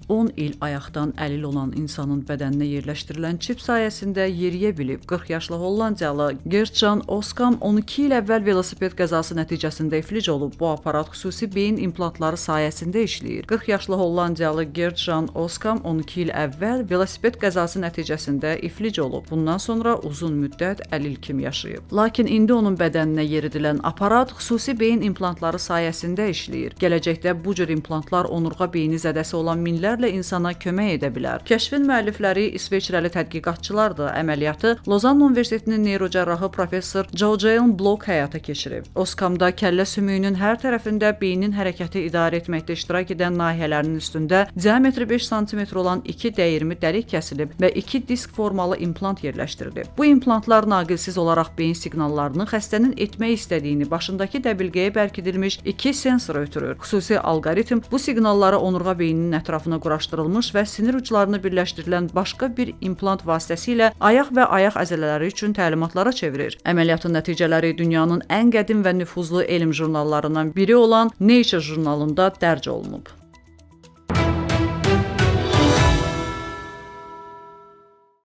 10 il ayaqdan əlil olan insanın bədəninə yerləşdirilən çip sayəsində yeriyə bilib. 40 yaşlı Hollandiyalı Gert-Jan Oskam 12 il əvvəl velosiped qəzası nəticəsində iflic olub. Bu aparat xüsusi beyin implantları sayəsində işləyir. 40 yaşlı Hollandiyalı Gert-Jan Oskam 12 il əvvəl velosiped qəzası nəticəsində iflic olub. Bundan sonra uzun müddət əlil kimi yaşayıb. Lakin indi onun bədəninə yeridilən aparat xüsusi beyin implantları sayəsində işləyir. Gələcəkdə bu cür implantlar onurğa beyni zədəsi olan minlərlə insana kömək edə bilər. Kəşfin müəllifləri İsveçrəli tədqiqatçılardır. Əməliyyatı Lozanna Universitetinin neyrocərrahı professor Jocelyn Block həyata keçirib. Oskamda kəllə sümüyünün hər tərəfində beynin hərəkəti idarə etməkdə iştirak edən nahiyələrinin üstündə diametri 5 sm olan 2 dəyirmi dəlik kəsilib və 2 disk formalı implant yerləşdirilib. Bu implantlar naqilsiz olaraq beyin siqnallarını xəstənin etmək istədiyini başındakı dəbilqəyə bərkidilmiş 2 sensor ötürür. Xüsusi alqoritm bu siqnalları onurğa beyninin ətrafına quraşdırılmış və sinir uclarını birləşdirilən başqa bir implant vasitəsilə ayaq və ayaq əzələləri üçün təlimatlara çevirir. Əməliyyatın nəticələri dünyanın ən qədim və nüfuzlu elm jurnallarından biri olan Nature jurnalında dərc olunub.